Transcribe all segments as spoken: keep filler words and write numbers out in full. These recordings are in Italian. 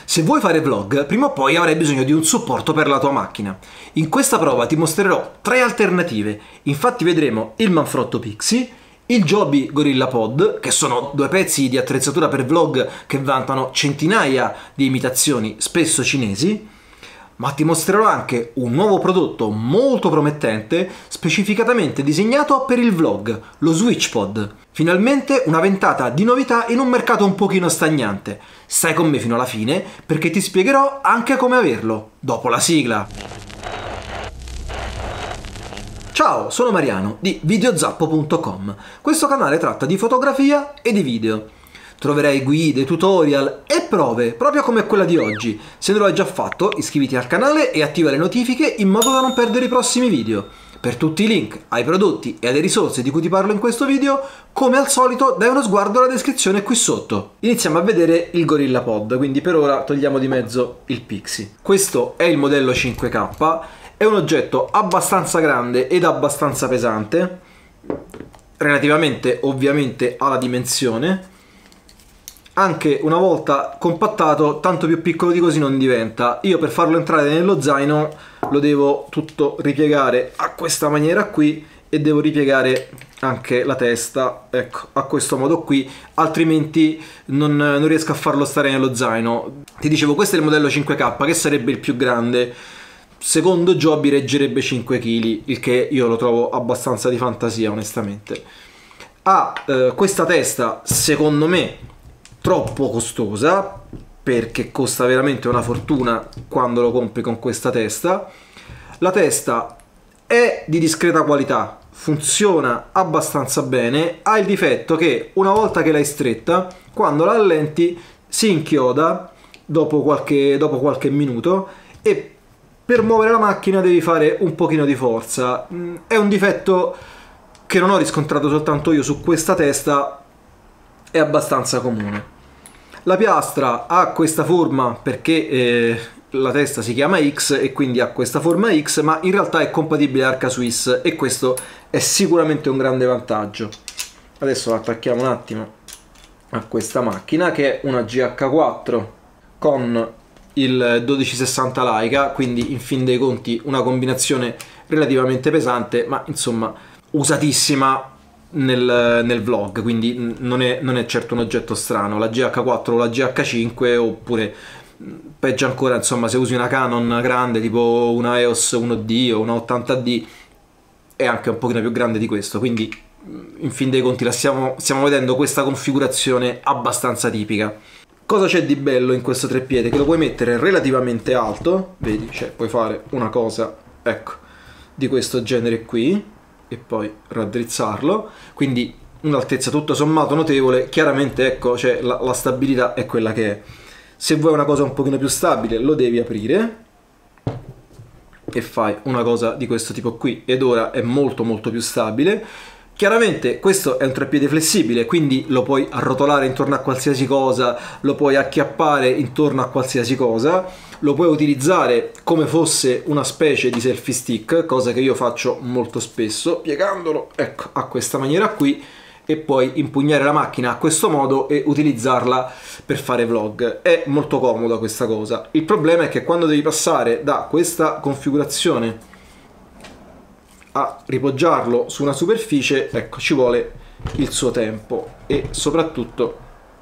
Se vuoi fare vlog, prima o poi avrai bisogno di un supporto per la tua macchina. In questa prova ti mostrerò tre alternative, infatti vedremo il Manfrotto Pixie, il Joby GorillaPod, che sono due pezzi di attrezzatura per vlog che vantano centinaia di imitazioni, spesso cinesi, ma ti mostrerò anche un nuovo prodotto molto promettente, specificatamente disegnato per il vlog, lo SwitchPod. Finalmente una ventata di novità in un mercato un pochino stagnante. Stai con me fino alla fine perché ti spiegherò anche come averlo, dopo la sigla. Ciao, sono Mariano di videozappo punto com. Questo canale tratta di fotografia e di video. Troverai guide, tutorial e prove, proprio come quella di oggi. Se non lo hai già fatto, iscriviti al canale e attiva le notifiche in modo da non perdere i prossimi video. Per tutti i link ai prodotti e alle risorse di cui ti parlo in questo video, come al solito dai uno sguardo alla descrizione qui sotto. Iniziamo a vedere il GorillaPod, quindi per ora togliamo di mezzo il Pixie. Questo è il modello cinque K, è un oggetto abbastanza grande ed abbastanza pesante, relativamente ovviamente alla dimensione. Anche una volta compattato, tanto più piccolo di così non diventa. Io per farlo entrare nello zaino lo devo tutto ripiegare a questa maniera qui e devo ripiegare anche la testa, ecco, a questo modo qui, altrimenti non, non riesco a farlo stare nello zaino. Ti dicevo, questo è il modello cinque K, che sarebbe il più grande. Secondo Joby reggerebbe cinque chili, il che io lo trovo abbastanza di fantasia, onestamente. Ha eh, questa testa, secondo me, troppo costosa, perché costa veramente una fortuna quando lo compri con questa testa. La testa è di discreta qualità, funziona abbastanza bene, ha il difetto che una volta che l'hai stretta, quando la allenti si inchioda dopo qualche, dopo qualche minuto e per muovere la macchina devi fare un pochino di forza. È un difetto che non ho riscontrato soltanto io su questa testa, è abbastanza comune. La piastra ha questa forma perché eh, la testa si chiama X e quindi ha questa forma X, ma in realtà è compatibile Arca Swiss e questo è sicuramente un grande vantaggio. Adesso la attacchiamo un attimo a questa macchina, che è una G H quattro con il dodici sessanta Leica, quindi in fin dei conti una combinazione relativamente pesante, ma insomma usatissima Nel, nel vlog, quindi non è, non è certo un oggetto strano. La G H quattro o la G H cinque, oppure peggio ancora, insomma, se usi una Canon grande tipo una E O S uno D o una ottanta D, è anche un pochino più grande di questo, quindi in fin dei conti la stiamo, stiamo vedendo questa configurazione abbastanza tipica. Cosa c'è di bello in questo treppiede? Che lo puoi mettere relativamente alto, vedi, cioè puoi fare una cosa, ecco, di questo genere qui, e poi raddrizzarlo, quindi un'altezza tutto sommato notevole. Chiaramente, ecco, cioè, la, la stabilità è quella che è. Se vuoi una cosa un pochino più stabile lo devi aprire e fai una cosa di questo tipo qui, ed ora è molto molto più stabile. Chiaramente questo è un treppiede flessibile, quindi lo puoi arrotolare intorno a qualsiasi cosa, lo puoi acchiappare intorno a qualsiasi cosa, lo puoi utilizzare come fosse una specie di selfie stick, cosa che io faccio molto spesso, piegandolo, ecco, a questa maniera qui, e poi impugnare la macchina a questo modo e utilizzarla per fare vlog. È molto comoda questa cosa. Il problema è che quando devi passare da questa configurazione a ripoggiarlo su una superficie, ecco, ci vuole il suo tempo e soprattutto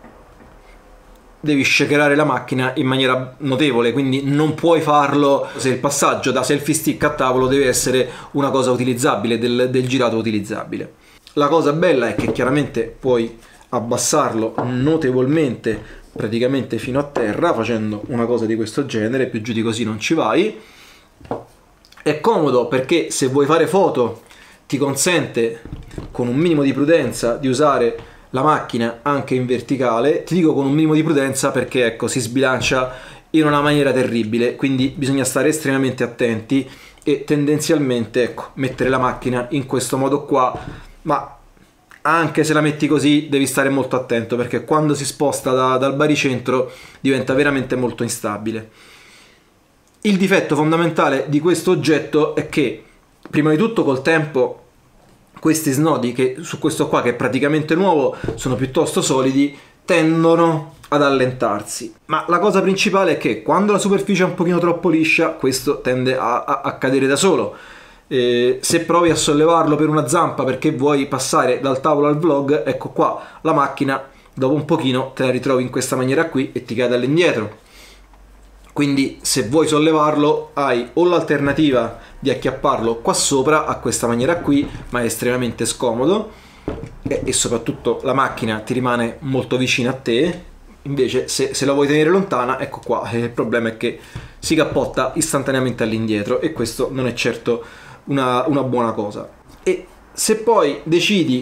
devi shakerare la macchina in maniera notevole, quindi non puoi farlo se il passaggio da selfie stick a tavolo deve essere una cosa utilizzabile, del, del girato utilizzabile. La cosa bella è che chiaramente puoi abbassarlo notevolmente, praticamente fino a terra, facendo una cosa di questo genere, più giù di così non ci vai. È comodo perché se vuoi fare foto ti consente, con un minimo di prudenza, di usare la macchina anche in verticale. Ti dico con un minimo di prudenza perché, ecco, si sbilancia in una maniera terribile, quindi bisogna stare estremamente attenti e tendenzialmente, ecco, mettere la macchina in questo modo qua, ma anche se la metti così devi stare molto attento perché quando si sposta da, dal baricentro diventa veramente molto instabile. Il difetto fondamentale di questo oggetto è che, prima di tutto, col tempo questi snodi, che su questo qua che è praticamente nuovo sono piuttosto solidi, tendono ad allentarsi. Ma la cosa principale è che quando la superficie è un pochino troppo liscia, questo tende a, a, a cadere da solo. Eh, se provi a sollevarlo per una zampa perché vuoi passare dal tavolo al vlog, ecco qua, la macchina dopo un pochino te la ritrovi in questa maniera qui e ti cade all'indietro. Quindi se vuoi sollevarlo hai o l'alternativa di acchiapparlo qua sopra a questa maniera qui, ma è estremamente scomodo e, e soprattutto la macchina ti rimane molto vicina a te. Invece se, se la vuoi tenere lontana, ecco qua, il problema è che si cappotta istantaneamente all'indietro e questo non è certo una, una buona cosa. E se poi decidi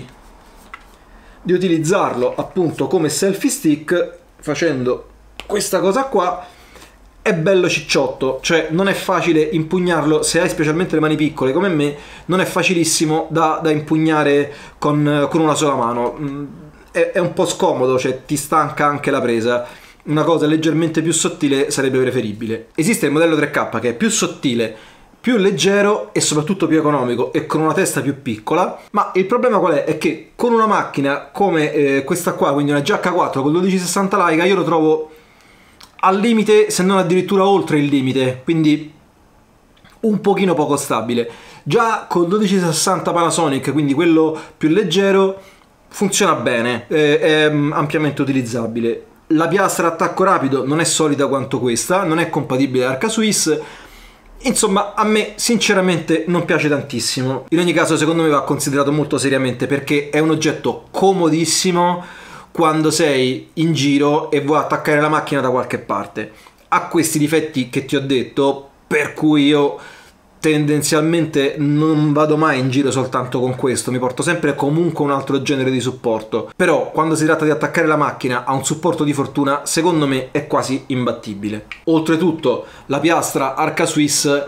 di utilizzarlo appunto come selfie stick, facendo questa cosa qua, è bello cicciotto, cioè non è facile impugnarlo, se hai specialmente le mani piccole come me, non è facilissimo da, da impugnare con, con una sola mano. È, è un po' scomodo, cioè ti stanca anche la presa. Una cosa leggermente più sottile sarebbe preferibile. Esiste il modello tre K che è più sottile, più leggero e soprattutto più economico e con una testa più piccola, ma il problema qual è? È che con una macchina come eh, questa qua, quindi una G H quattro con dodici sessanta Leica, io lo trovo al limite, se non addirittura oltre il limite, quindi un pochino poco stabile. Già col dodici sessanta Panasonic, quindi quello più leggero, funziona bene, è, è ampiamente utilizzabile. La piastra attacco rapido non è solida quanto questa, non è compatibile Arca Swiss. Insomma, a me sinceramente non piace tantissimo. In ogni caso, secondo me va considerato molto seriamente perché è un oggetto comodissimo quando sei in giro e vuoi attaccare la macchina da qualche parte. Ha questi difetti che ti ho detto, per cui io tendenzialmente non vado mai in giro soltanto con questo, mi porto sempre comunque un altro genere di supporto. Però quando si tratta di attaccare la macchina a un supporto di fortuna, secondo me è quasi imbattibile. Oltretutto la piastra Arca Swiss,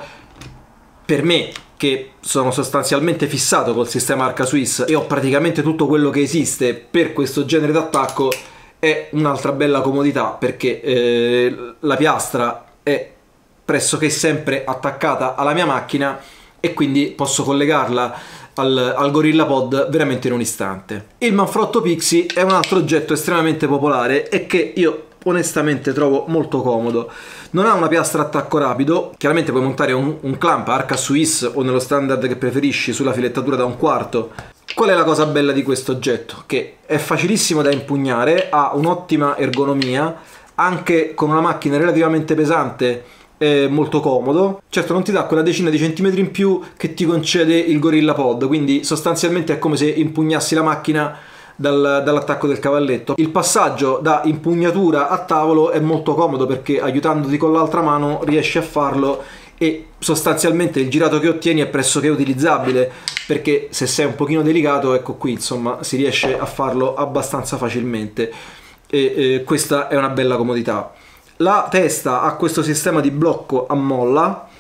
per me che sono sostanzialmente fissato col sistema Arca Swiss e ho praticamente tutto quello che esiste per questo genere d'attacco, è un'altra bella comodità perché eh, la piastra è pressoché sempre attaccata alla mia macchina e quindi posso collegarla al, al GorillaPod veramente in un istante. Il manfrotto Pixie è un altro oggetto estremamente popolare e che io onestamente trovo molto comodo. Non ha una piastra attacco rapido, chiaramente puoi montare un, un clamp Arca Swiss o nello standard che preferisci sulla filettatura da un quarto. Qual è la cosa bella di questo oggetto? Che è facilissimo da impugnare, ha un'ottima ergonomia, anche con una macchina relativamente pesante è molto comodo. Certo non ti dà quella decina di centimetri in più che ti concede il GorillaPod, quindi sostanzialmente è come se impugnassi la macchina dal, dall'attacco del cavalletto. Il passaggio da impugnatura a tavolo è molto comodo perché aiutandoti con l'altra mano riesci a farlo e sostanzialmente il girato che ottieni è pressoché utilizzabile perché se sei un pochino delicato, ecco qui insomma si riesce a farlo abbastanza facilmente e, e questa è una bella comodità. La testa ha questo sistema di blocco a molla,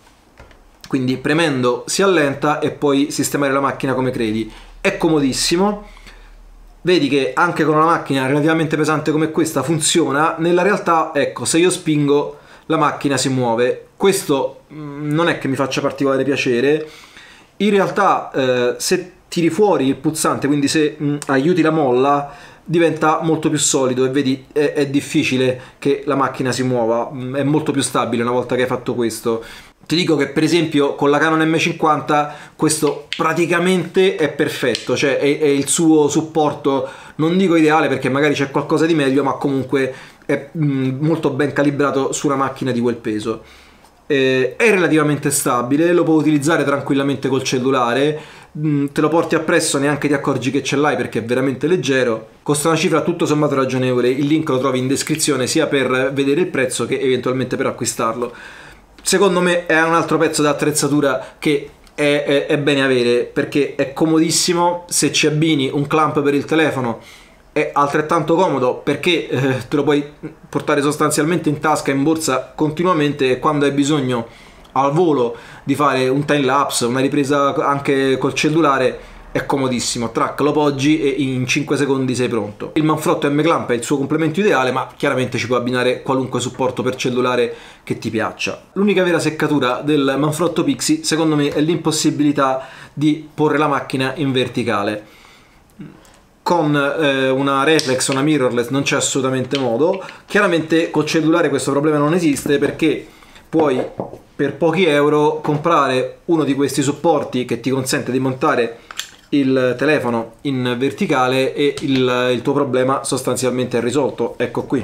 quindi premendo si allenta e puoi sistemare la macchina come credi. È comodissimo. Vedi che anche con una macchina relativamente pesante come questa funziona. Nella realtà, ecco, se io spingo la macchina si muove. Questo mh, non è che mi faccia particolare piacere. In realtà eh, se tiri fuori il pulsante, quindi se mh, aiuti la molla, diventa molto più solido e vedi è, è difficile che la macchina si muova, è molto più stabile una volta che hai fatto questo. Ti dico che per esempio con la Canon M cinquanta questo praticamente è perfetto, cioè è, è il suo supporto, non dico ideale perché magari c'è qualcosa di meglio, ma comunque è mh, molto ben calibrato su una macchina di quel peso. Eh, è relativamente stabile, lo puoi utilizzare tranquillamente col cellulare, mh, te lo porti appresso, neanche ti accorgi che ce l'hai perché è veramente leggero. Costa una cifra tutto sommato ragionevole, il link lo trovi in descrizione sia per vedere il prezzo che eventualmente per acquistarlo. Secondo me è un altro pezzo d'attrezzatura che è, è, è bene avere perché è comodissimo, se ci abbini un clamp per il telefono è altrettanto comodo perché eh, te lo puoi portare sostanzialmente in tasca, in borsa continuamente e quando hai bisogno al volo di fare un time lapse, una ripresa anche col cellulare è comodissimo, track lo poggi e in cinque secondi sei pronto. Il manfrotto M-Clamp è il suo complemento ideale, ma chiaramente ci puoi abbinare qualunque supporto per cellulare che ti piaccia. L'unica vera seccatura del manfrotto Pixie secondo me è l'impossibilità di porre la macchina in verticale. con eh, una reflex, una mirrorless non c'è assolutamente modo. Chiaramente col cellulare questo problema non esiste, perché puoi per pochi euro comprare uno di questi supporti che ti consente di montare il telefono in verticale e il, il tuo problema sostanzialmente è risolto. Ecco qui.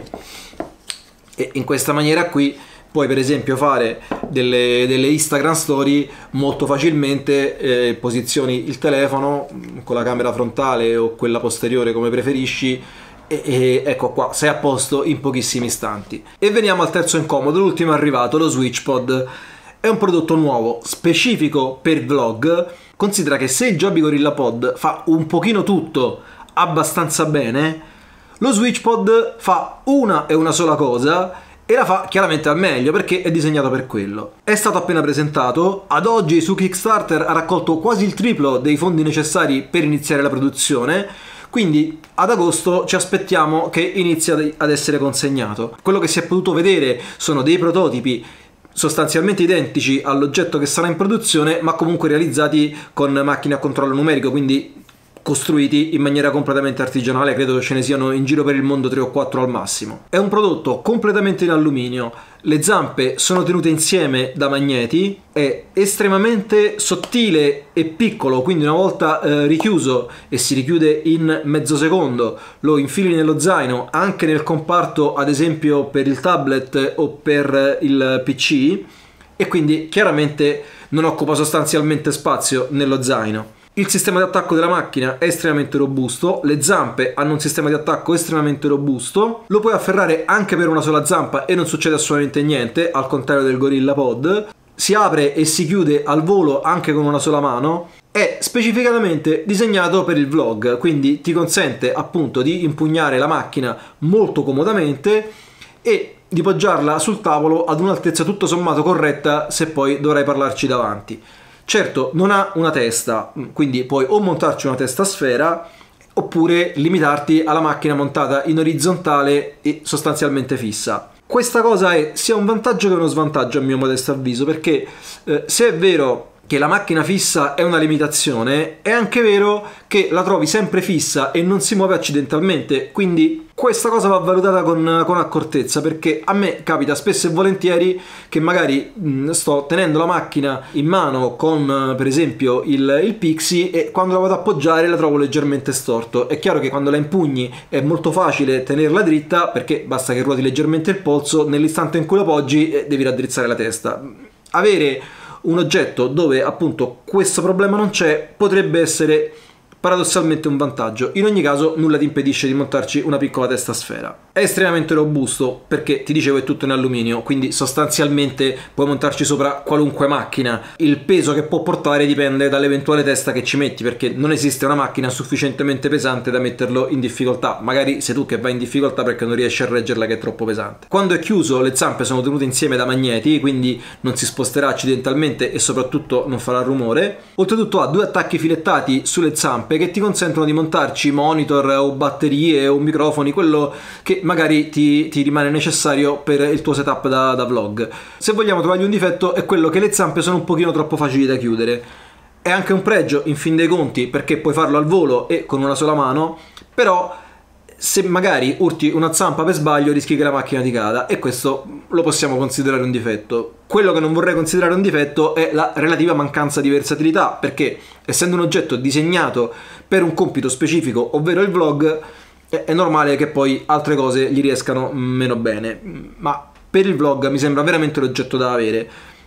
E in questa maniera qui puoi per esempio fare delle, delle Instagram story molto facilmente, eh, posizioni il telefono con la camera frontale o quella posteriore come preferisci e, e ecco qua, sei a posto in pochissimi istanti. E veniamo al terzo incomodo, l'ultimo arrivato, lo SwitchPod. È un prodotto nuovo, specifico per vlog. Considera che se il Joby Gorilla Pod fa un pochino tutto abbastanza bene, lo SwitchPod fa una e una sola cosa e la fa chiaramente al meglio, perché è disegnato per quello. È stato appena presentato, ad oggi su Kickstarter ha raccolto quasi il triplo dei fondi necessari per iniziare la produzione, quindi ad agosto ci aspettiamo che inizi ad essere consegnato. Quello che si è potuto vedere sono dei prototipi sostanzialmente identici all'oggetto che sarà in produzione, ma comunque realizzati con macchine a controllo numerico, quindi costruiti in maniera completamente artigianale. Credo che ce ne siano in giro per il mondo tre o quattro al massimo. È un prodotto completamente in alluminio, le zampe sono tenute insieme da magneti, è estremamente sottile e piccolo, quindi una volta eh, richiuso, e si richiude in mezzo secondo, lo infili nello zaino, anche nel comparto ad esempio per il tablet o per il P C, e quindi chiaramente non occupa sostanzialmente spazio nello zaino. Il sistema di attacco della macchina è estremamente robusto, le zampe hanno un sistema di attacco estremamente robusto, lo puoi afferrare anche per una sola zampa e non succede assolutamente niente, al contrario del Gorilla Pod. Si apre e si chiude al volo anche con una sola mano. È specificatamente disegnato per il vlog, quindi ti consente appunto di impugnare la macchina molto comodamente e di poggiarla sul tavolo ad un'altezza tutto sommato corretta se poi dovrai parlarci davanti. Certo, non ha una testa, quindi puoi o montarci una testa a sfera oppure limitarti alla macchina montata in orizzontale e sostanzialmente fissa. Questa cosa è sia un vantaggio che uno svantaggio a mio modesto avviso, perché eh, se è vero che la macchina fissa è una limitazione, è anche vero che la trovi sempre fissa e non si muove accidentalmente, quindi questa cosa va valutata con, con accortezza, perché a me capita spesso e volentieri che magari mh, sto tenendo la macchina in mano con per esempio il, il Pixie e quando la vado a appoggiare la trovo leggermente storto. È chiaro che quando la impugni è molto facile tenerla dritta, perché basta che ruoti leggermente il polso, nell'istante in cui lo poggi eh, devi raddrizzare la testa. Avere un oggetto dove appunto questo problema non c'è potrebbe essere paradossalmente un vantaggio. In ogni caso nulla ti impedisce di montarci una piccola testa a sfera. È estremamente robusto perché ti dicevo è tutto in alluminio, quindi sostanzialmente puoi montarci sopra qualunque macchina. Il peso che può portare dipende dall'eventuale testa che ci metti, perché non esiste una macchina sufficientemente pesante da metterlo in difficoltà. Magari sei tu che vai in difficoltà perché non riesci a reggerla, che è troppo pesante. Quando è chiuso le zampe sono tenute insieme da magneti, quindi non si sposterà accidentalmente e soprattutto non farà rumore. Oltretutto ha due attacchi filettati sulle zampe che ti consentono di montarci monitor o batterie o microfoni, quello che magari ti, ti rimane necessario per il tuo setup da, da vlog. Se vogliamo trovargli un difetto è quello che le zampe sono un pochino troppo facili da chiudere. È anche un pregio in fin dei conti perché puoi farlo al volo e con una sola mano, però se magari urti una zampa per sbaglio rischi che la macchina ti cada, e questo lo possiamo considerare un difetto. Quello che non vorrei considerare un difetto è la relativa mancanza di versatilità, perché essendo un oggetto disegnato per un compito specifico, ovvero il vlog, è normale che poi altre cose gli riescano meno bene, ma per il vlog mi sembra veramente l'oggetto da avere.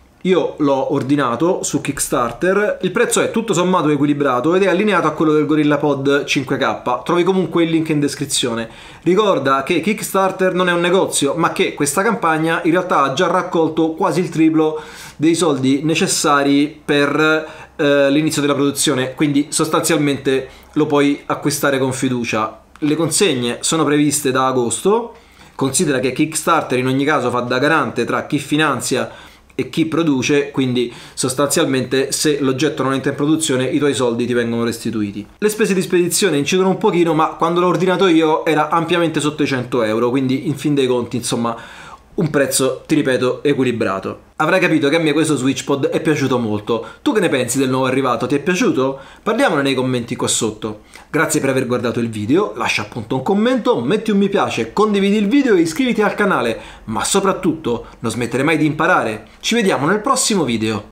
Io l'ho ordinato su Kickstarter, il prezzo è tutto sommato equilibrato ed è allineato a quello del Gorilla Pod cinque K, trovi comunque il link in descrizione. Ricorda che Kickstarter non è un negozio, ma che questa campagna in realtà ha già raccolto quasi il triplo dei soldi necessari per eh, l'inizio della produzione, quindi sostanzialmente lo puoi acquistare con fiducia. Le consegne sono previste da agosto, considera che Kickstarter in ogni caso fa da garante tra chi finanzia e chi produce, quindi sostanzialmente se l'oggetto non entra in produzione i tuoi soldi ti vengono restituiti. Le spese di spedizione incidono un pochino, ma quando l'ho ordinato io era ampiamente sotto i cento euro, quindi in fin dei conti insomma un prezzo, ti ripeto, equilibrato. Avrai capito che a me questo SwitchPod è piaciuto molto. Tu che ne pensi del nuovo arrivato? Ti è piaciuto? Parliamone nei commenti qua sotto. Grazie per aver guardato il video, lascia appunto un commento, metti un mi piace, condividi il video e iscriviti al canale, ma soprattutto non smettere mai di imparare. Ci vediamo nel prossimo video.